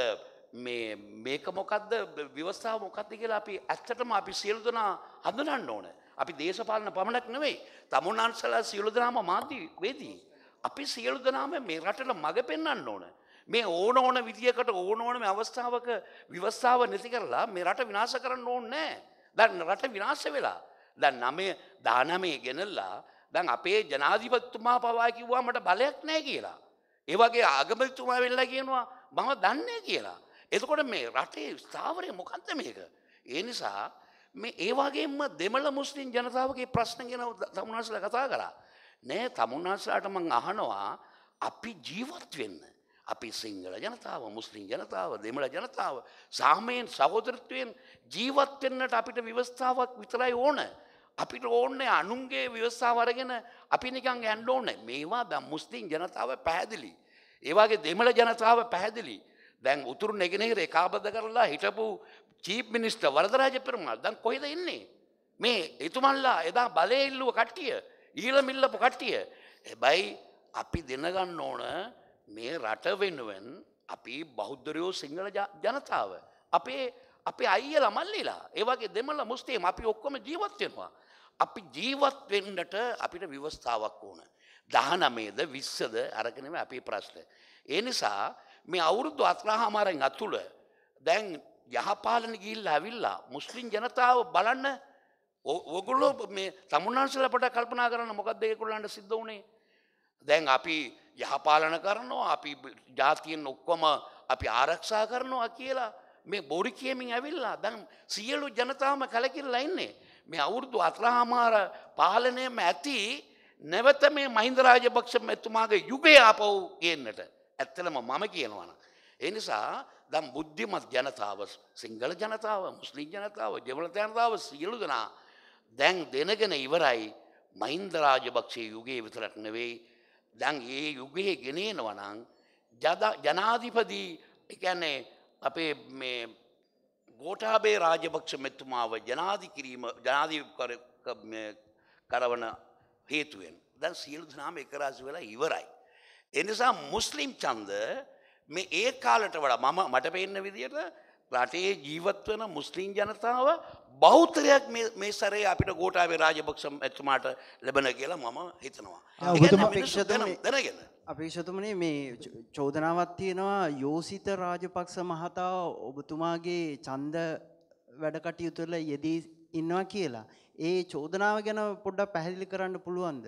මේක මොකද්ද ව්‍යවස්ථාව මොකද්ද කියලා අපි ඇත්තටම අපි සියලු දෙනා හඳුනන්න ඕන. අපි දේශපාලන පමණක් නෙවෙයි තමුන්වන්සලා සියලු දෙනාම මාධ්‍ය වේදී. අපි සියලු දෙනාම මේ රටට මඟ පෙන්වන්න ඕන. මේ ඕන විදියකට ඕනම අවස්ථාවක ව්‍යවස්ථාව නැති කරලා මේ රට විනාශ කරන්න ඕනේ නැහැ. දැන් රට විනාශ වෙලා. දැන් 19 ගෙනල්ලා දැන් අපේ ජනාධිපතිතුමා පවා කිව්වා මට බලයක් නැහැ කියලා. ඒ වගේ ආගමතුමා වෙලා කියනවා මම දන්නේ කියලා. එතකොට මේ රටේ ස්ථාවරය මොකද්ද මේක? ඒ නිසා මේ ඒ වගේම දෙමළ මුස්ලිම් ජනතාවගේ ප්‍රශ්න ගැන තමුන්වහන්සේලා කතා කරා. නෑ තමුන්වහන්සේලාට මම අහනවා අපි ජීවත් වෙන්න. අපි සිංහල ජනතාව, මුස්ලිම් ජනතාව, දෙමළ ජනතාව සාමයෙන් සහෝදරත්වයෙන් ජීවත් වෙන්නට අපිට ව්‍යවස්ථාවක් විතරයි ඕන. අපිට ඕනේ අනුන්ගේ ව්‍යවස්ථාව අරගෙන අපි නිකන් යන්න ඕනේ. මේවා දැන් මුස්ලිම් ජනතාව පැහැදිලි. ඒ වගේ දෙමළ ජනතාව පැහැදිලි. දැන් උතුරු නැගෙනහිර ඒකාබද්ධ කරලා හිටපු චීෆ් මිනිස්ටර් වරදරාජ පෙරමාල් දැන් කොහෙද ඉන්නේ? මේ එතුමන්ලා එදා බලය ඉල්ලුව කට්ටිය, ඊළම ඉල්ලපු කට්ටිය. හැබැයි අපි දැනගන්න ඕන මේ රට වෙනුවෙන් අපි බෞද්ධයෝ සිංහල ජනතාව අපේ අයියලා මල්ලිලා ඒ වගේ දෙමළ මුස්ලිම් අපි ඔක්කොම ජීවත් වෙනවා. අපි ජීවත් වෙන්නට අපිට ව්‍යවස්ථාවක් ඕන. 19ද 20ද අරගෙන නෙමෙයි අපේ ප්‍රශ්න. ඒ නිසා මේ අවුරුදු 4මාරෙන් අතුල දැන් යහපාලන ගිහිල්ලා ඇවිල්ලා මුස්ලිම් ජනතාව බලන්න ඔගොල්ලෝ මේ තමුන්වහන්සේලා පොඩ්ඩක් කල්පනා කරන්න මොකද්ද ඒගොල්ලන්ට සිද්ධ වුනේ? දැන් අපි යහපාලන කරනවා අපි ජාතියෙන් ඔක්කොම අපි ආරක්ෂා කරනවා කියලා මේ බොරු කියමින් ඇවිල්ලා දැන් සියලු ජනතාවම කලකිරලා ඉන්නේ. මේ අවුරුදු 4මාර පාලනයේම ඇති නැවත මේ මහින්ද රාජපක්ෂ මෙතුමාගේ යුගය ආපහු ගේන්නට. ඇත්තටම මම කියනවා නම් ඒ නිසා දැන් බුද්ධිමත් ජනතාව, සිංහල ජනතාව, මුස්ලිම් ජනතාව, දෙමළ ජනතාව සියලු දෙනා දැන් දැනගෙන ඉවරයි මහින්ද රාජපක්ෂේ යුගයේ විතරක් නෙවෙයි දැන් ඒ යුගයේ ගෙනෙනවා නම් ජනාධිපති ඒ කියන්නේ අපේ මේ ගෝඨාභය රාජපක්ෂ මෙතුමාව කරවන හේතුවෙන් දැන් සියලු දෙනාම එක රාශි වෙලා ඉවරයි. ඒ නිසා මුස්ලිම් ඡන්ද මේ ඒ කාලයට වඩා මට පේන විදිහට රටේ ජීවත් වෙන මුස්ලිම් ජනතාව බෞද්ධයක් මේ සැරේ අපිට ගෝඨාභය රාජපක්ෂ එතුමාට ලැබෙන කියලා මම හිතනවා. දැනගෙන අපේක්ෂතුමනි මේ චෝදනාවක් තියෙනවා යෝසිත රාජපක්ෂ මහතා ඔබතුමාගේ ඡන්ද වැඩ කටයුතු වල යෙදී ඉන්නවා කියලා. ඒ චෝදනාව ගැන පොඩ්ඩක් පැහැදිලි කරන්න පුළුවන්ද?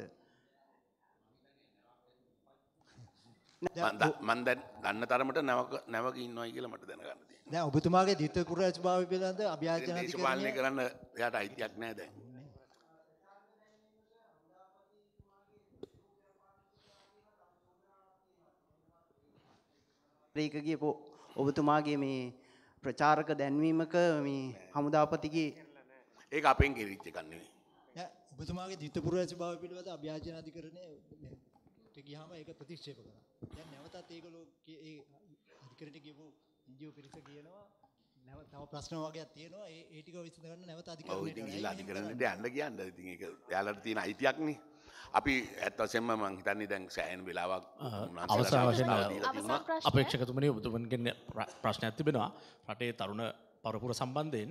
මම දැන් ගන්න තරමට නැවක ඉන්නවයි කියලා මට දැනගන්න තියෙනවා. දැන් ඔබතුමාගේ ද්විතීය පුරවැසිභාවය පිළිබඳ අභ්‍යාචන දේශපාලනය කරන්න එයාට අයිතියක් නැහැ දැන්. ඒක ගියපෝ ඔබතුමාගේ මේ ප්‍රචාරක දැන්වීමක මේ හමුදාපතිගේ ඒක අපෙන් කිරිච්ච එකක් නෙවෙයි. ඔබතුමාගේ ද්විතීය පුරවැසිභාවය පිළිබඳ අභ්‍යාචන අධිකරණයට ගියාම ඒක ප්‍රතික්ෂේප කරා. දැන් නැවතත් ඒගොල්ලෝ ඒ අධිකරණයට ගියපු NGO පිරිස කියනවා නැවත තව ප්‍රශ්න වගේක් තියෙනවා ඒ ටික විසඳ ගන්න නැවත අධිකරණයට. ඔව් ඉතින් ගිහලා අධිකරණයට යන්න කියන්නේ. ඉතින් ඒක එයාලට තියෙන අයිතියක් නේ. අපි ඇත්ත වශයෙන්ම මම හිතන්නේ දැන් සෑහෙන වෙලාවක් අවසාන වශයෙන් අපේක්ෂකතුමනි ඔබතුමන්ගෙන් ප්‍රශ්නයක් තිබෙනවා රටේ තරුණ පරපුර සම්බන්ධයෙන්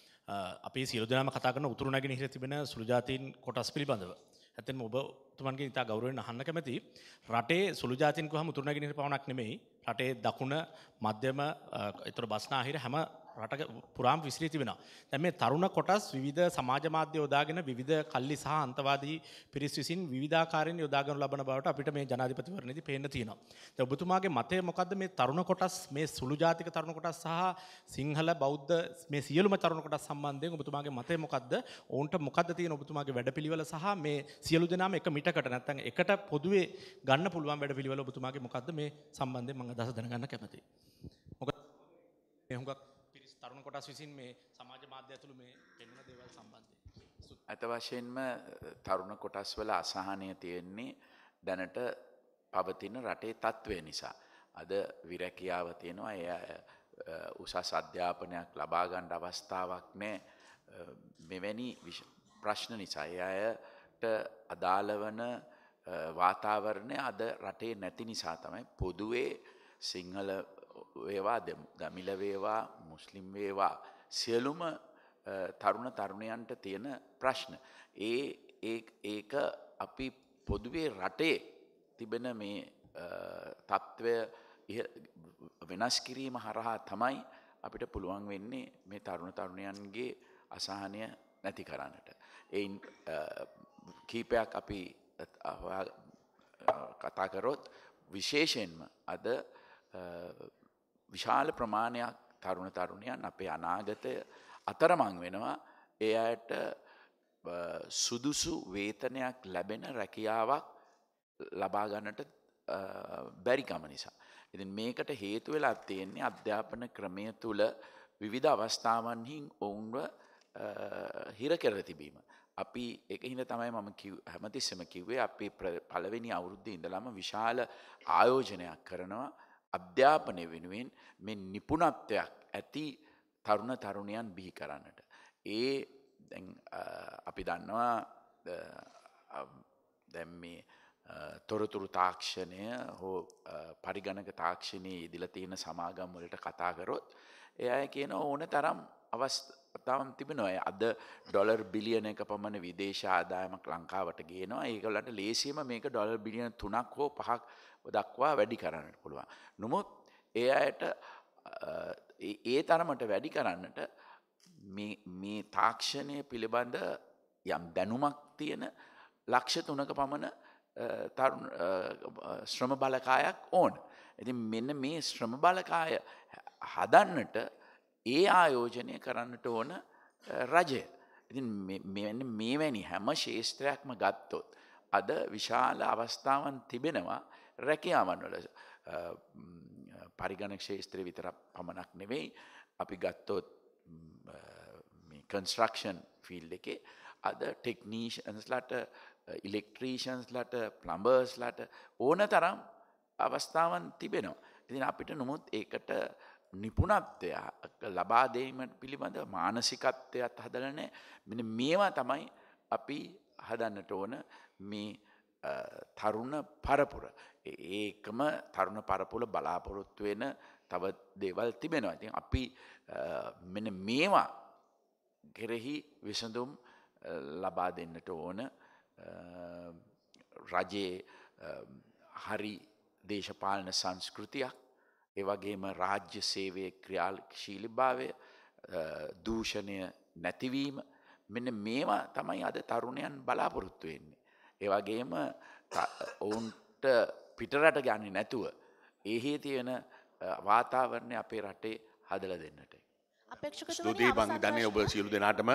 අපි සියලු දෙනාම කතා කරන උතුරු නැගෙනහිර තිබෙන සුළු ජාතීන් කොටස් පිළිබඳව. ඇත්තෙන්ම ඔබතුමන්ගෙන් ඉතා ගෞරවයෙන් අහන්න කැමති රටේ සුළු ජාතීන් කොහම උතුරු නැගෙනහිර පවණක් නෙමෙයි රටේ දකුණ මධ්‍යම ඒතර බස්නාහිර හැම රට පුරාම විසිරී තිබෙනවා. දැන් මේ තරුණ කොටස් විවිධ සමාජ මාධ්‍ය යොදාගෙන විවිධ කල්ලි සහ අන්තවාදී පිරිස් විසින් විවිධාකාරයෙන් යොදාගනු ලබන බවට අපිට මේ ජනාධිපතිවරණයේදී පේන්න තියෙනවා. දැන් ඔබතුමාගේ මතය මොකද්ද මේ තරුණ කොටස් මේ සුළු ජාතික තරුණ කොටස් සහ සිංහල බෞද්ධ මේ සියලුම තරුණ කොටස් සම්බන්ධයෙන් ඔබතුමාගේ මතය මොකද්ද? ඔවුන්ට මොකද්ද තියෙන ඔබතුමාගේ වැඩපිළිවෙල සහ මේ සියලු දෙනාම එක මිටකට නැත්නම් එකට පොදුවේ ගන්න පුළුවන් වැඩපිළිවෙල ඔබතුමාගේ මොකද්ද මේ සම්බන්ධයෙන් මම අදහස දැනගන්න කැමතියි. මොකද මේ හුඟක් තරුණ කොටස් විසින් මේ සමාජ මාධ්‍ය ඇතුළු මේ පෙන්වන දේවල් සම්බන්ධයෙන් අත වශයෙන්ම තරුණ කොටස් වල අසහනය තියෙන්නේ දැනට පවතින රටේ තත්ත්වය නිසා. අද විරැකියාව තියෙනවා එය උසස් අධ්‍යාපනයක් ලබා ගන්න අවස්ථාවක් නැහැ. මෙවැනි ප්‍රශ්න නිසා එයට අදාළ වන වාතාවරණය අද රටේ නැති නිසා තමයි පොදුවේ සිංහල වේවා දමිළ වේවා මුස්ලිම් වේවා සියලුම තරුණ තරුණයන්ට තියෙන ප්‍රශ්න. ඒක අපි පොදුවේ රටේ තිබෙන මේ තත්ත්වය වෙනස් කිරීම හරහා තමයි අපිට පුළුවන් වෙන්නේ මේ තරුණ තරුණයන්ගේ අසහනය නැති කරන්නට. එයින් කීපයක් අපි කතා කරොත් විශේෂයෙන්ම අද විශාල ප්‍රමාණයක් තරුණ තරුණයන් අපේ අනාගතය අතරමං වෙනවා ඒ අයට සුදුසු වේතනයක් ලැබෙන රැකියාවක් ලබා ගන්නට බැරිකම නිසා. ඉතින් මේකට හේතු වෙලා තියෙන්නේ අධ්‍යාපන ක්‍රමය තුල විවිධ අවස්ථාවන්හි ඔවුන්ව හිර කර තිබීම. අපි ඒක හින්දා තමයි මම හැමතිස්සෙම කිව්වේ අපි පළවෙනි අවුරුද්දේ ඉඳලම විශාල ආයෝජනයක් කරනවා අධ්‍යාපනය වෙනුවෙන් මේ නිපුණත්වයක් ඇති තරුණ තරුණියන් බිහි කරන්නට. ඒ දැන් අපි දන්නවා දැන් මේ තොරතුරු තාක්ෂණය හෝ පරිගණක තාක්ෂණයේ ඉදිලා තියෙන සමාගම් වලට කතා කරොත් ඒ අය කියන ඕන තරම් අවස්ථාවන් තිබෙනවා. අද ඩොලර් බිලියන එක පමණ විදේශ ආදායමක් ලංකාවට ගේනවා. ඒගොල්ලන්ට ලේසියෙම මේක ඩොලර් බිලියන 3ක් හෝ 5ක් දක්වා වැඩි කරන්නට පුළුවන්. නමුත් ඒ අයට ඒ තරමට වැඩි කරන්නට මේ තාක්ෂණය පිළිබඳ යම් දැනුමක් තියෙන ලක්ෂ 3ක පමණ ශ්‍රම බලකායක් ඕන. ඉතින් මෙන්න මේ ශ්‍රම බලකාය හදන්නට ඒ ආයෝජනය කරන්නට ඕන රජය. ඉතින් මේවැනි හැම ශේෂ්ත්‍රයක්ම ගත්තොත් අද විශාල අවස්ථාවන් තිබෙනවා රැකියාවන් වල. පරිගණක ශේෂ්ත්‍රය විතර පමණක් නෙවෙයි අපි ගත්තොත් මේ කන්ස්ට්‍රක්ෂන් ෆීල්ඩ් එකේ අද ටෙක්නීෂියන්ස්ලාට ඉලෙක්ට්‍රීෂියන්ස්ලාට ප්ලම්බර්ස්ලාට ඕන තරම් අවස්ථාවන් තිබෙනවා. ඉතින් අපිට නමුත් ඒකට නිපුණත්වය ලබා දීම පිළිබඳ මානසිකත්වයක් හදලා නැහැ. මෙන්න මේවා තමයි අපි හදන්නට ඕන මේ තරුණ පරපුර. ඒකම තරුණ පරපුර බලාපොරොත්තු වෙන තව දේවල් තිබෙනවා. ඉතින් අපි මෙන්න මේවා කෙරෙහි විසඳුම් ලබා දෙන්නට ඕන. රජයේ හරි දේශපාලන සංස්කෘතියක්, ඒ වගේම රාජ්‍ය සේවයේ ක්‍රියාශීලීභාවය, දූෂණය නැතිවීම, මෙන්න මේවා තමයි අද තරුණයන් බලාපොරොත්තු වෙන්නේ. ඒ වගේම ඔවුන්ට පිටරට ගන්නේ නැතුව එහි තියෙන වාතාවරණය අපේ රටේ හදලා දෙන්නට. ස්තුතියි මං දන්නේ ඔබ සියලු දෙනාටම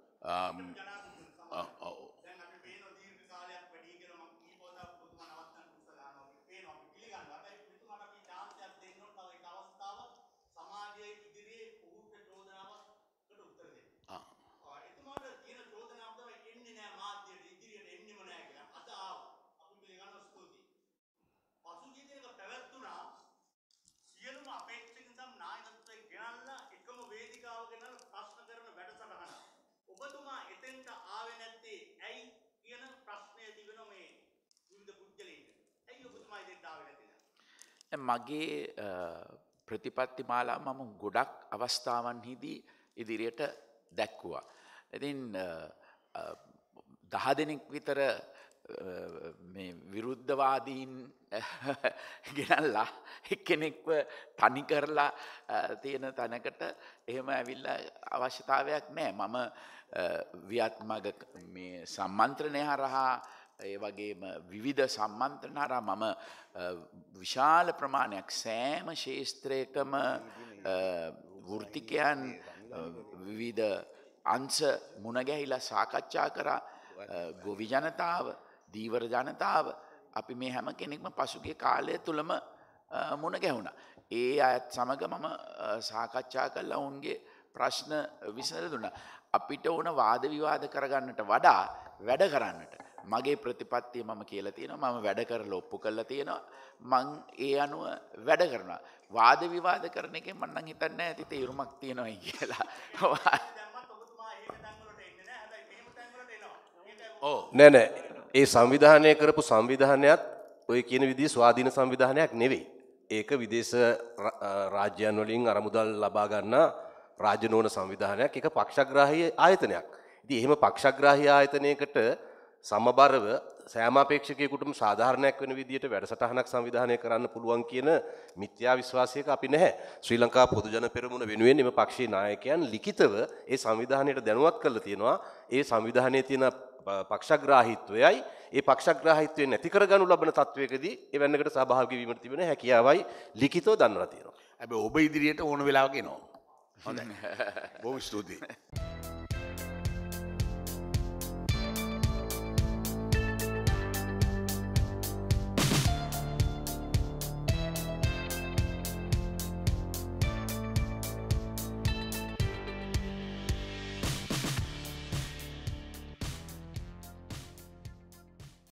මගේ ප්‍රතිපත්ති මාලා මම ගොඩක් අවස්ථාවන්හිදී ඉදිරියට දැක්වුවා. ඉතින් 10 දෙනෙක් විතර මේ විරුද්ධවාදීන් ගෙනල්ලා එක්කෙනෙක්ව තනි කරලා තියෙන තැනකට එහෙම ඇවිල්ලා අවශ්‍යතාවයක් නැහැ. මම වියත්මග මේ සම්මන්ත්‍රණය හරහා ඒ වගේම විවිධ සම්මන්ත්‍රණ හරහා මම විශාල ප්‍රමාණයක් සෑම ශේෂ්ත්‍රයකම වෘත්තිකයන් විවිධ අංශ මුණ ගැහිලා සාකච්ඡා කරා. ගොවි ජනතාව, දීවර ජනතාව, අපි මේ හැම කෙනෙක්ම පසුගිය කාලය තුලම මුණ ගැහුණා. ඒ අයත් සමග මම සාකච්ඡා කළා, ඔවුන්ගේ ප්‍රශ්න විසඳලා දුන්නා. අපිට ඕන වාද විවාද කරගන්නට වඩා වැඩ කරන්නට මගේ ප්‍රතිපත්තිය මම කියලා තියෙනවා. මම වැඩ කරලා ඔප්පු කරලා තියෙනවා. මං ඒ අනුව වැඩ කරනවා. වාද විවාද කරන එකෙන් මම නම් හිතන්නේ නැහැ ඇති තීරුමක් තියෙනවයි කියලා. නෑ නෑ, ඒ සංවිධානය කරපු සංවිධානයත් ඔය කියන විදිහේ ස්වාධීන සංවිධානයක් නෙවෙයි. ඒක විදේශ රාජ්‍යයන් වලින් අරමුදල් ලබා ගන්න රාජ්‍ය නොවන සංවිධානයක්. ඒක පක්ෂග්‍රාහී ආයතනයක්. ඉතින් එහෙම පක්ෂග්‍රාහී ආයතනයකට සමබරව සෑම අපේක්ෂකයෙකුටම සාධාරණයක් වෙන විදිහට වැඩසටහනක් සංවිධානය කරන්න පුළුවන් කියන මිත්‍යා විශ්වාසයක අපි නැහැ. ශ්‍රී ලංකා පොදු ජන පෙරමුණ වෙනුවෙන් එම පක්ෂයේ නායකයන් ලිඛිතව ඒ සංවිධානයට දැනුවත් කරලා තියෙනවා. ඒ සංවිධානයේ තියෙන පක්ෂග්‍රාහීත්වයයි ඒ පක්ෂග්‍රාහීත්වය නැති කරගනු ලබන තත්වයකදී එවැන්නකට සහභාගී වීමට තිබෙන හැකියාවයි ලිඛිතව දන්වලා තියෙනවා. හැබැයි ඔබ ඉදිරියට ඕන වෙලාවක එනවා. හොඳයි. බොහොම ස්තුතියි.